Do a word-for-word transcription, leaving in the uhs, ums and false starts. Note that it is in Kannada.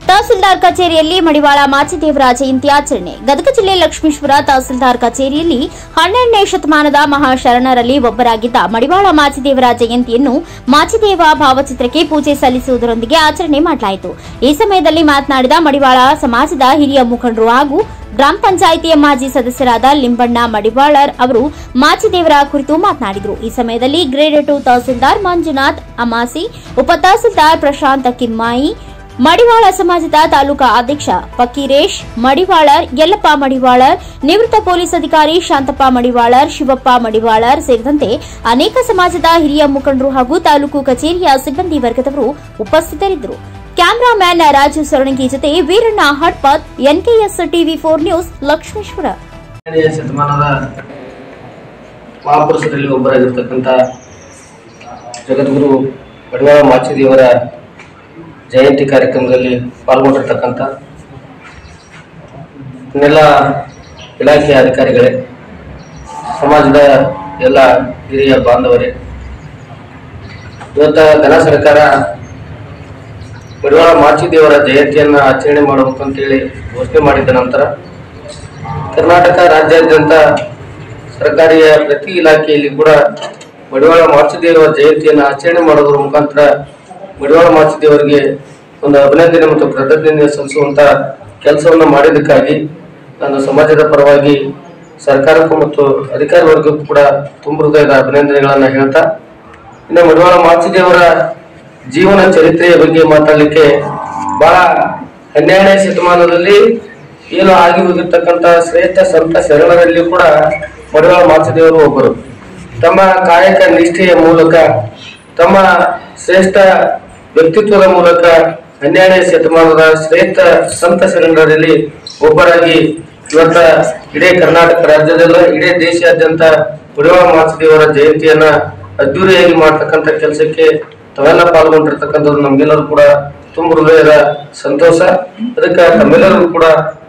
ತಹಸೀಲ್ದಾರ್ ಕಚೇರಿಯಲ್ಲಿ ಮಡಿವಾಳ ಮಾಚಿದೇವರ ಜಯಂತಿ ಆಚರಣೆ. ಗದಗ ಜಿಲ್ಲೆ ಲಕ್ಷ್ಮೀಶ್ವರ ತಹಸೀಲ್ದಾರ್ ಕಚೇರಿಯಲ್ಲಿ ಹನ್ನೆರಡನೇ ಶತಮಾನದ ಮಹಾಶರಣರಲ್ಲಿ ಒಬ್ಬರಾಗಿದ್ದ ಮಡಿವಾಳ ಮಾಚಿದೇವರ ಜಯಂತಿಯನ್ನು ಮಾಚಿದೇವ ಭಾವಚಿತ್ರಕ್ಕೆ ಪೂಜೆ ಸಲ್ಲಿಸುವುದರೊಂದಿಗೆ ಆಚರಣೆ ಮಾಡಲಾಯಿತು. ಈ ಸಮಯದಲ್ಲಿ ಮಾತನಾಡಿದ ಮಡಿವಾಳ ಸಮಾಜದ ಹಿರಿಯ ಮುಖಂಡರು ಹಾಗೂ ಗ್ರಾಮ ಪಂಚಾಯಿತಿಯ ಮಾಜಿ ಸದಸ್ಯರಾದ ಲಿಂಬಣ್ಣ ಮಡಿವಾಳರ್ ಅವರು ಮಾಚಿದೇವರ ಕುರಿತು ಮಾತನಾಡಿದರು. ಈ ಸಮಯದಲ್ಲಿ ಗ್ರೇಡ್ ಟು ತಹಸೀಲ್ದಾರ್ ಮಂಜುನಾಥ್ ಅಮಾಸಿ, ಉಪ ತಹಸೀಲ್ದಾರ್ ಪ್ರಶಾಂತ್ ಕಿಮ್ಮಾಯಿ, ಮಡಿವಾಳ ಸಮಾಜದ ತಾಲೂಕಾ ಅಧ್ಯಕ್ಷ ಫಕೀರೇಶ್ ಮಡಿವಾಳರ್, ಯಲ್ಲಪ್ಪ ಮಡಿವಾಳರ್, ನಿವೃತ್ತ ಪೊಲೀಸ್ ಅಧಿಕಾರಿ ಶಾಂತಪ್ಪ ಮಡಿವಾಳರ್, ಶಿವಪ್ಪ ಮಡಿವಾಳರ್ ಸೇರಿದಂತೆ ಅನೇಕ ಸಮಾಜದ ಹಿರಿಯ ಮುಖಂಡರು ಹಾಗೂ ತಾಲೂಕು ಕಚೇರಿಯ ಸಿಬ್ಬಂದಿ ವರ್ಗದವರು ಉಪಸ್ಥಿತರಿದ್ದರು. ಕ್ಯಾಮರಾಮ್ಯಾನ್ ರಾಜು ಸೊರಣಗಿ ಜೊತೆ Veeranna Hatpat, NKS TV four news, Lakshmeshwar. ಶತಮಾನದ ಮಹಾಪುರುಷರಲ್ಲಿ ಒಬ್ಬರಾಗಿರ್ತಕ್ಕಂಥ ಜಗದ್ಗುರು ಮಡಿವಾಳ ಮಾಚಿದೇವರ ಜಯಂತಿ ಕಾರ್ಯಕ್ರಮದಲ್ಲಿ ಪಾಲ್ಗೊಂಡಿರ್ತಕ್ಕಂಥ ಎಲ್ಲ ಇಲಾಖೆಯ ಅಧಿಕಾರಿಗಳೇ, ಸಮಾಜದ ಎಲ್ಲ ಹಿರಿಯ ಬಾಂಧವರೇ, ಇವತ್ತ ಘನ ಸರ್ಕಾರ ಮಡಿವಾಳ ಮಾಚಿದೇವರ ಜಯಂತಿಯನ್ನ ಆಚರಣೆ ಮಾಡಬೇಕಂತೇಳಿ ಘೋಷಣೆ ಮಾಡಿದ ನಂತರ ಕರ್ನಾಟಕ ರಾಜ್ಯಾದ್ಯಂತ ಸರ್ಕಾರಿಯ ಪ್ರತಿ ಇಲಾಖೆಯಲ್ಲಿ ಕೂಡ ಮಡಿವಾಳ ಮಾಚಿದೇವರ ಜಯಂತಿಯನ್ನು ಆಚರಣೆ ಮಾಡೋದ್ರ ಮುಖಾಂತರ ಮಡಿವಾಳ ಮಾಚಿದೇವರಿಗೆ ಒಂದು ಅಭಿನಂದನೆ ಮತ್ತು ಕೃತಜ್ಞತೆ ಸಲ್ಲಿಸುವಂತ ಕೆಲಸವನ್ನು ಮಾಡಿದ್ದಕ್ಕಾಗಿ ನಾನು ಸಮಾಜದ ಪರವಾಗಿ ಸರ್ಕಾರಕ್ಕೂ ಮತ್ತು ಅಧಿಕಾರಿ ವರ್ಗಕ್ಕೂ ಕೂಡ ತುಂಬ ಹೃದಯದ ಅಭಿನಂದನೆಗಳನ್ನ ಹೇಳ್ತಾ, ಇನ್ನು ಮಡಿವಾಳ ಮಾಚಿದೇವರ ಜೀವನ ಚರಿತ್ರೆಯ ಬಗ್ಗೆ ಮಾತಾಡಲಿಕ್ಕೆ ಬಹಳ ಹನ್ನೆರಡನೇ ಶತಮಾನದಲ್ಲಿ ಏನು ಆಗಿ ಹೋಗಿರ್ತಕ್ಕಂಥ ಶ್ರೇಷ್ಠ ಸಂತ ಶರಣರಲ್ಲಿ ಕೂಡ ಮಡಿವಾಳ ಮಾಚಿದೇವರು ಒಬ್ಬರು. ತಮ್ಮ ಕಾಯಕ ನಿಷ್ಠೆಯ ಮೂಲಕ, ತಮ್ಮ ಶ್ರೇಷ್ಠ ವ್ಯಕ್ತಿತ್ವದ ಮೂಲಕ ಹನ್ನೆರಡನೇ ಶತಮಾನದ ಶ್ರೇಷ್ಠ ಸಂತ ಶರಣರಲ್ಲಿ ಒಬ್ಬರಾಗಿ ಇವತ್ತ ಇಡೀ ಕರ್ನಾಟಕ ರಾಜ್ಯದಲ್ಲ ಇಡೀ ದೇಶಾದ್ಯಂತ ಮಡಿವಾಳ ಮಾಚಿದೇವರ ಜಯಂತಿಯನ್ನ ಅದ್ದೂರಿಯಾಗಿ ಮಾಡ್ತಕ್ಕಂಥ ಕೆಲಸಕ್ಕೆ ತಾವೆಲ್ಲ ಪಾಲ್ಗೊಂಡಿರ್ತಕ್ಕಂಥದ್ದು ನಮ್ಗೆಲ್ಲರೂ ಕೂಡ ತುಂಬ ಹೃದಯದ ಸಂತೋಷ. ಅದಕ್ಕೆ ತಮ್ಮೆಲ್ಲರಿಗೂ ಕೂಡ